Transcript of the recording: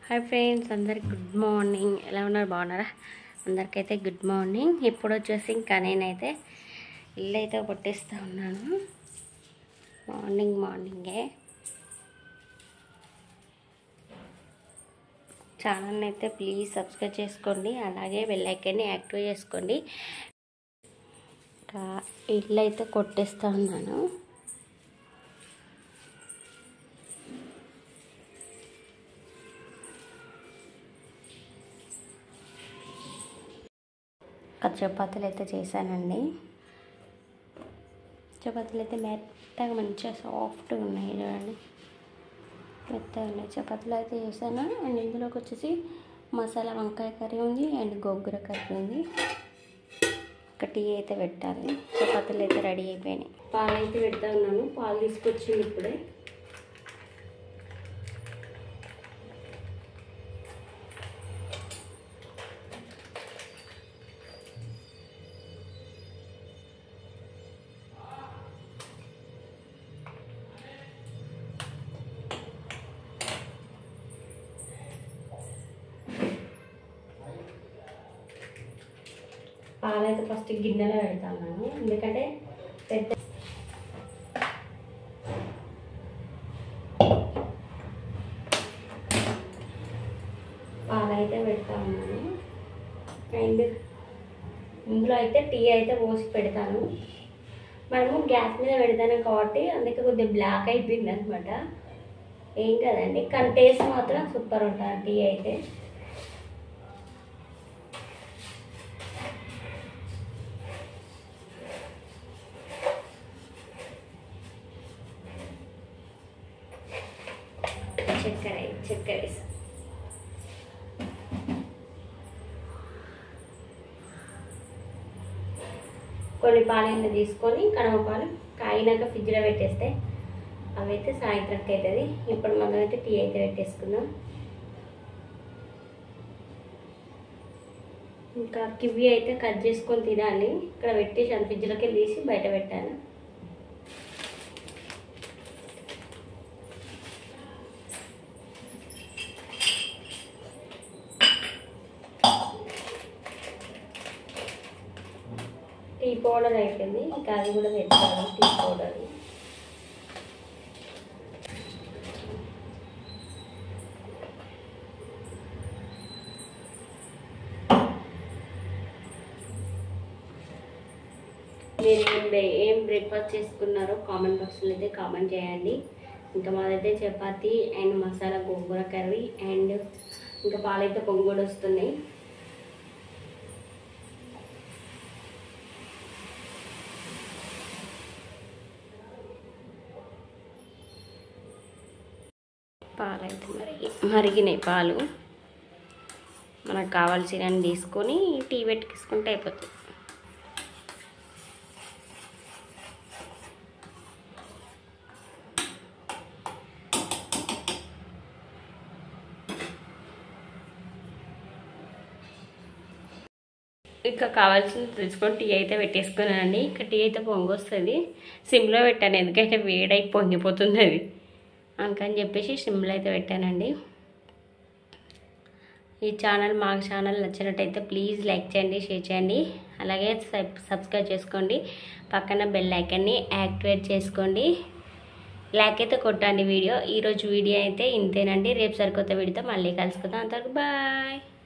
Hi friends, అందరికి good morning. ఎలా ఉన్నారు? బాగున్నారా? అందరికైతే గుడ్ మార్నింగ్. ఇప్పుడు వచ్చేసి ఇంకా నేనైతే ఇల్లు అయితే కొట్టేస్తూ ఉన్నాను. మార్నింగే ఛానల్ని అయితే ప్లీజ్ సబ్స్క్రైబ్ చేసుకోండి, అలాగే బెల్ ఐకాన్ని యాక్టివేట్ చేసుకోండి. ఇల్లు అయితే కొట్టేస్తూ ఉన్నాను. చపాతీలు అయితే చేశానండి. చపాతీలు అయితే మెత్తగా మంచిగా సాఫ్ట్గా ఉన్నాయి. చూడండి, మెత్తగా ఉన్నాయి. చపాతీలు అయితే చేశాను. అండ్ ఇందులోకి వచ్చేసి మసాలా వంకాయ కర్రీ ఉంది అండ్ గోంగూర కర్రీ ఉంది. ఒక టీ అయితే పెట్టాలి. చపాతీలు అయితే రెడీ అయిపోయినాయి. పాలు అయితే పెడతా ఉన్నాను. పాలు తీసుకొచ్చింది ఇప్పుడే. పాలైతే ఫస్ట్ గిన్నెలో పెడతాను, ఎందుకంటే పెద్ద పాలైతే పెడతా ఉన్నాను. అండ్ ఇందులో అయితే టీ అయితే పోసి పెడతాను. మనము గ్యాస్ మీద పెడతాను కాబట్టి అందుకే కొద్దిగా బ్లాక్ అయిపోయింది అనమాట. ఏం కదండి, కానీ టేస్ట్ మాత్రం సూపర్ ఉంటుంది టీ అయితే. చక్కెర కొన్ని పాలైనా తీసుకొని కడమపాలు కాయినాక ఫ్రిడ్జ్లో పెట్టేస్తే అవైతే సాయంత్రంకి అవుతుంది. ఇప్పుడు మనం అయితే టీ అయితే పెట్టేసుకుందాం. ఇంకా కివి అయితే కట్ చేసుకొని తినాలి. ఇక్కడ పెట్టేసి ఫ్రిడ్జ్లోకి తీసి బయట పెట్టాను. టీ పౌడర్ అయిపోయింది, ఇంకా అది కూడా పెట్టాను. టీ పౌడర్ మీరు ఏం బ్రేక్ఫాస్ట్ చేసుకున్నారో కామెంట్ బాక్స్లో అయితే కామెంట్ చేయండి. ఇంకా మాదైతే chapati and masala gongura curry and ఇంకా పాలైతే పొంగుడు వస్తున్నాయి. పాలు అయితే మరిగినాయి. పాలు మనకు కావాల్సినవి తీసుకొని టీ పెట్టుకుంటే అయిపోతుంది. ఇంకా కావాల్సింది తీసుకొని టీ అయితే పెట్టేసుకున్నానండి. ఇంకా టీ అయితే పొంగొస్తుంది. సిమ్లో పెట్టాను, ఎందుకంటే వేడై పొంగిపోతుంది అది, అందుకని చెప్పేసి సిమ్లో అయితే పెట్టానండి. ఈ మా ఛానల్ నచ్చినట్టయితే ప్లీజ్ లైక్ చేయండి, షేర్ చేయండి, అలాగే సబ్స్క్రైబ్ చేసుకోండి. పక్కన బెల్ ఐకాన్ని యాక్టివేట్ చేసుకోండి. లైక్ అయితే కొట్టండి. ఈరోజు వీడియో అయితే ఇంతేనండి. రేపు సరికొత్త వీడియోతో మళ్ళీ కలుసుకుందాం. అంతవరకు బాయ్.